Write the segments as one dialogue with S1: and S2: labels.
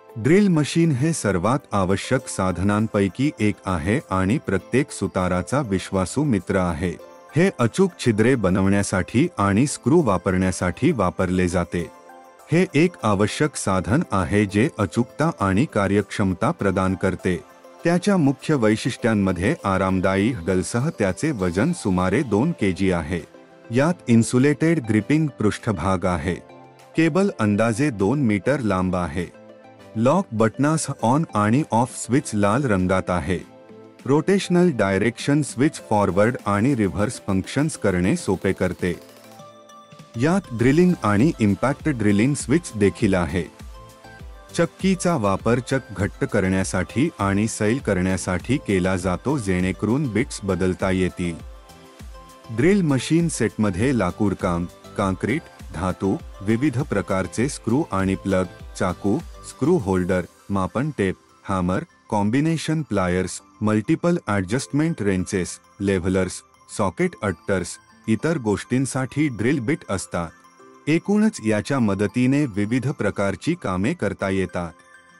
S1: Drill machine हे सर्वात आवश्यक साधनांपैकी एक आहे आणि प्रत्येक सुताराचा विश्वासू मित्र आहे। हे अचूक छिद्रे बनवण्यासाठी आणि स्क्रू वापरण्यासाठी वापरले जाते। हे एक आवश्यक साधन आहे जे अचूकता आणि कार्यक्षमता प्रदान करते। त्याच्या मुख्य वैशिष्ट्यांमध्ये आरामदायी हँडलसह त्याचे वजन सुमारे 2 kg आहे। यात इन्सुलेटेड ग्रिपिंग पृष्ठभाग आहे। केबल अंदाजे 2 मीटर लांब आहे। लॉक बटनास ऑन आणि ऑफ स्विच लाल रंगात आहे। रोटेशनल डायरेक्शन स्विच फॉरवर्ड आणि रिव्हर्स फंक्शन्स करणे सोपे करते। यात ड्रिलिंग आणि इम्पॅक्ट ड्रिलिंग स्विच देखील आहे। चक्कीचा वापर चक घट्ट करण्यासाठी आणि सैल करण्यासाठी केला जातो जेणेकरून बिट्स बदलता येतील। ड्रिल मशीन सेटमध्ये लाकूडकाम, काँक्रीट, धातू, विविध प्रकारचे स्क्रू आणि प्लग, चाकू, स्क्रू होल्डर, मापन tape, hammer, combination pliers, multiple adjustment wrenches, levellers, socket adapters, इतर गोष्टींसाठी ड्रिल बिट असतात। एकूणच याच्या मदतीने विविध प्रकारची कामे करता येतात।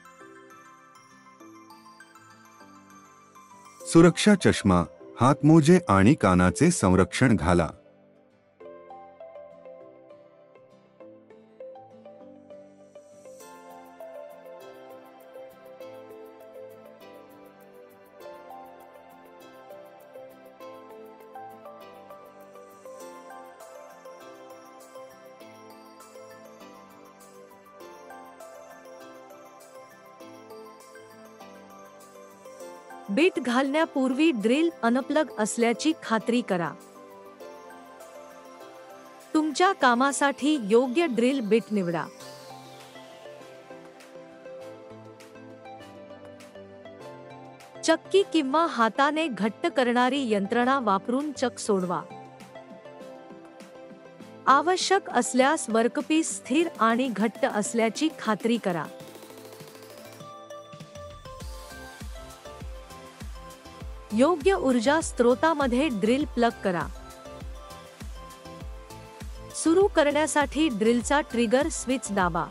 S1: सुरक्षा चष्मा, हातमोजे आणि कानाचे संरक्षण घाला।
S2: बिट घालण्यापूर्वी ड्रिल अनप्लग असल्याची खात्री करा। तुमच्या कामासाठी योग्य ड्रिल बिट निवडा। चक्की किंवा हाताने घट्ट करणारी यंत्रणा वापरून चक सोडवा। आवश्यक असल्यास वर्कपीस स्थिर आणि घट्ट असल्याची खात्री करा। योग्य ऊर्जा स्त्रोतामध्ये ड्रिल प्लग करा। सुरू करण्यासाठी ड्रिलचा ट्रिगर स्विच दाबा।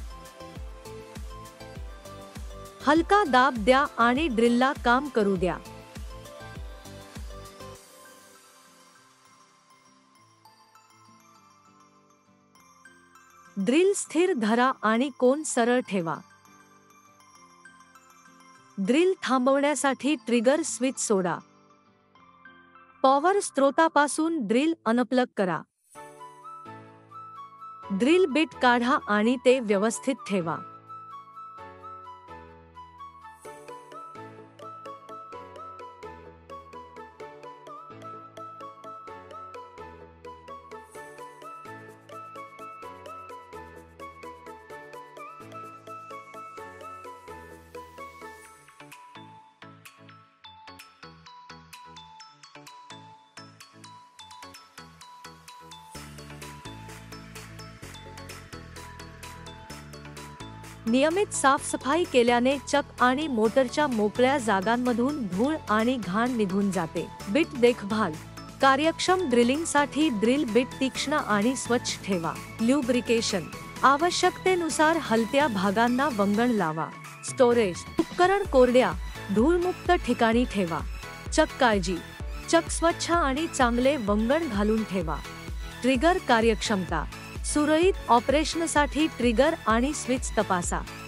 S2: हलका दाब द्या आणि ड्रिलला काम करू द्या। ड्रिल स्थिर धरा आणि कोन सरळ ठेवा। ड्रिल थांबवण्यासाठी ट्रिगर स्विच सोडा। पॉवर स्त्रोतापासून ड्रिल अनप्लग करा। ड्रिल बिट काढा आणि ते व्यवस्थित ठेवा। नियमित साफसफाई केल्याने चक आणि मोटरच्या मोकळ्या जागांमधून धूळ आणि घाण निघून जाते। बिट देखभाल, कार्यक्षम ड्रिलिंगसाठी ड्रिल बिट तीक्ष्ण आणि स्वच्छ ठेवा। ल्युब्रिकेशन, आवश्यकतेनुसार हलत्या भागांना वंगण लावा। स्टोरेज, उपकरण कोरड्या, धूळमुक्त ठिकाणी ठेवा। चक काळजी, चक स्वच्छ आणि चांगले वंगण घालून ठेवा। ट्रिगर कार्यक्षमता, सुरळीत ऑपरेशनसाठी ट्रिगर आणि स्विच तपासा।